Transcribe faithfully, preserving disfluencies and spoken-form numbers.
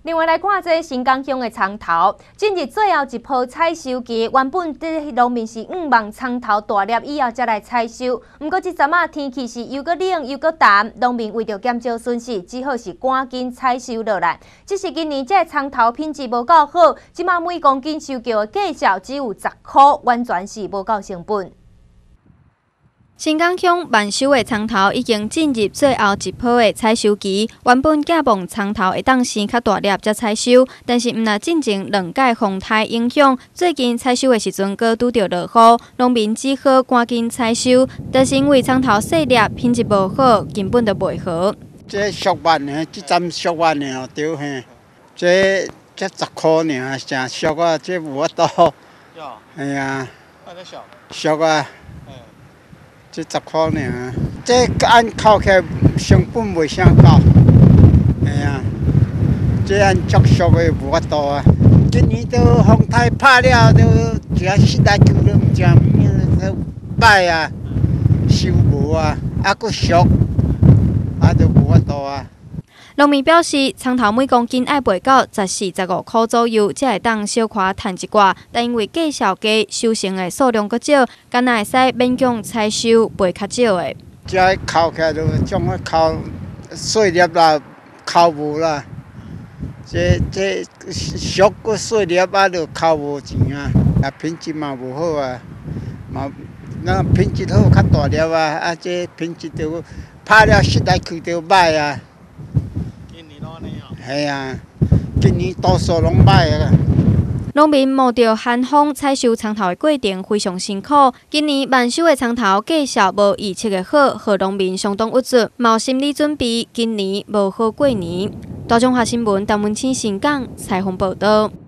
另外来看这新港乡的葱头，近日最后一波采收期，原本这农民是五望葱头大粒以后才来采收，不过这阵啊天气是又搁冷又搁淡，农民为着减少损失，只好是赶紧采收落来。只是今年这葱头品质无够好，即马每公斤收购的价少只有十块，完全是无够成本。 新港乡万收的葱头已经进入最后一波的采收期。原本寄望葱头会当生较大粒才采收，但是毋若进前两届风台影响，最近采收的时阵搁拄着落雨，农民只好赶紧采收。但是因为葱头细粒，品质无好，根本就袂好。 这俗万呢，这针俗万呢，对嘿。这这十块呢，真俗啊！这无法度。哎呀，俗啊！ 这十块呢，这按扣起成本袂啥高，哎呀，这按足俗的无法度啊。今年都风台拍了，都食十来球都唔食，都歹啊，收无啊，啊佫俗，啊都无法度啊。 农民表示，葱头每公斤爱卖到十四、十五块左右，才会当小可赚一寡。但因为价少低，收成的数量佫少，敢若会使勉强采收卖较少的。 这扣起来就种啊扣细粒啦，扣无啦。这这俗个细粒啊，就扣无钱啊，啊品质嘛无好啊，嘛那品质好较大粒啊，啊这品质就拍了十来颗就歹啊。 系啊，今年多数拢歹啊。 农民冒着寒风采收葱头的过程非常辛苦。今年万收的葱头价少无预测的好，互农民相当郁卒，有心理准备，今年无好过年。大中华新闻陈文清新港采访报道。